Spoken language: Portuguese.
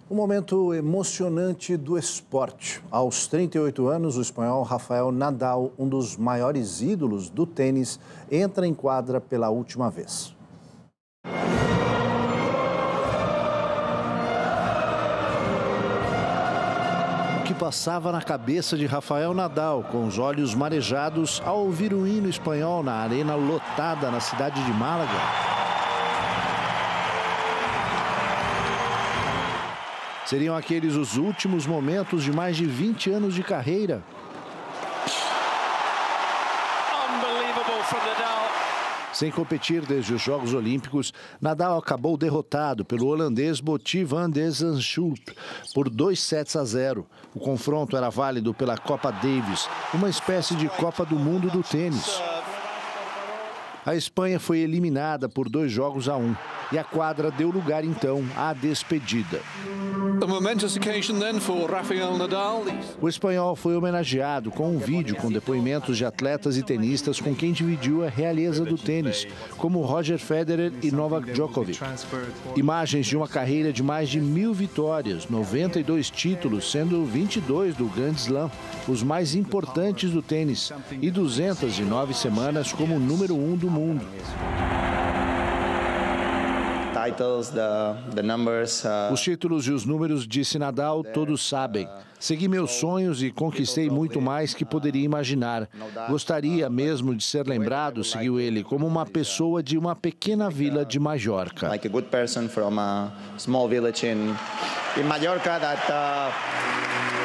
Um momento emocionante do esporte. Aos 38 anos, o espanhol Rafael Nadal, um dos maiores ídolos do tênis, entra em quadra pela última vez. O que passava na cabeça de Rafael Nadal, com os olhos marejados, ao ouvir o hino espanhol na arena lotada na cidade de Málaga? Seriam aqueles os últimos momentos de mais de 20 anos de carreira? Sem competir desde os Jogos Olímpicos, Nadal acabou derrotado pelo holandês Botti van de Zandschulp por 2-0. O confronto era válido pela Copa Davis, uma espécie de Copa do Mundo do tênis. A Espanha foi eliminada por 2-1 e a quadra deu lugar então à despedida. O espanhol foi homenageado com um vídeo com depoimentos de atletas e tenistas com quem dividiu a realeza do tênis, como Roger Federer e Novak Djokovic. Imagens de uma carreira de mais de 1000 vitórias, 92 títulos, sendo 22 do Grand Slam, os mais importantes do tênis, e 209 semanas como número 1 do mundo. Os títulos e os números, disse Nadal, todos sabem. Segui meus sonhos e conquistei muito mais que poderia imaginar. Gostaria mesmo de ser lembrado, seguiu ele, como uma pessoa de uma pequena vila de Majorca. Like a good person from a small village in Majorca that